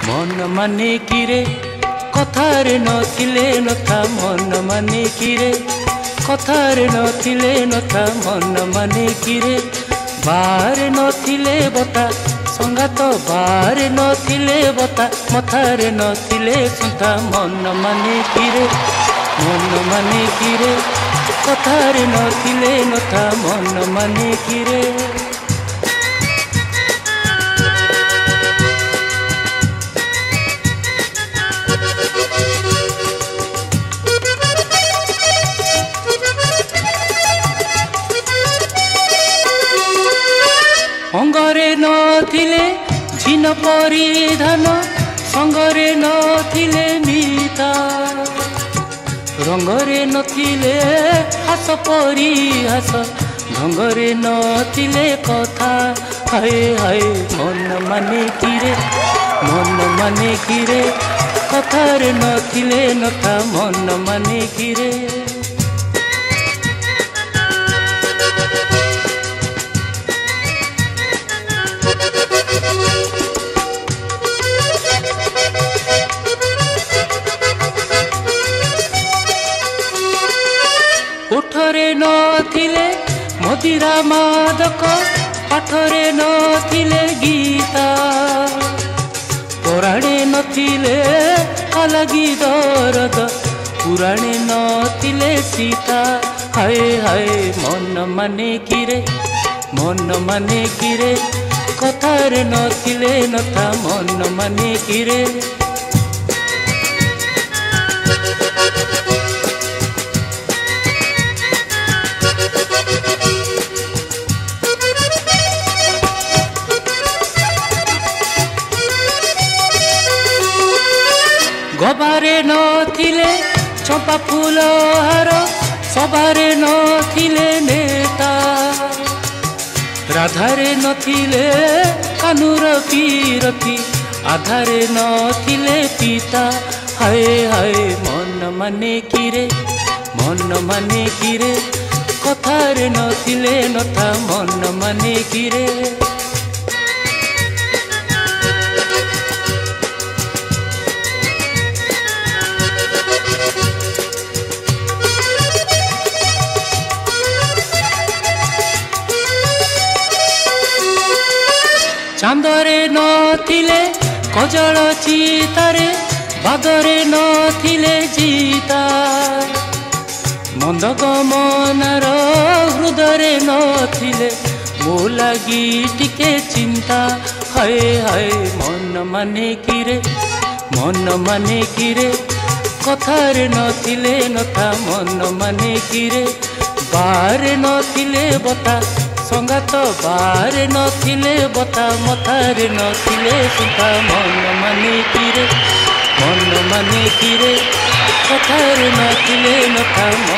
मन माने किरे कथारे नथिले नथा मन माने किरे कथारे नथिले नथा मन माने किरे बारे नथिले बता संगात बारे नथिले बता मथारे नथिले सुंथा मन माने किरे कथारे नथिले नथा मन माने किरे अंगरे नथिले झिन परिधान संगरे नथिले मिता रंगरे नथिले हास परिहास ढंगरे नथिले कथा हाय हाय मन माने किरे कथारे नथिले नथा मन माने किरे ओठरे नथिले मदिरा मादक पाठरे नथिले गीता पराणे नथिले अलगी दरद पुराणे नथिले सीता हाय हाय मन माने किरे कथारे नथिले नथा मन माने किरे गबारे नथिले चंपा फूल हार सबारे नथिले नेता राधारे नथिले कानूर पीरती आधारे नथिले पिता हाय हाय मन माने किरे कथारे नथिले नथा मन माने किरे चांदरे नथिले कजल चितारे बादरे नथिले जीता मंद गमनार हृदय नथिले मो लगी टिके चिंता हाय हाय मन माने किरे कथारे नथिले नथा मन माने किरे बारे नथिले बता संगात बारे नथिले बता मथारे नथिले सुता मन माने किरे कथारे नथिले नथा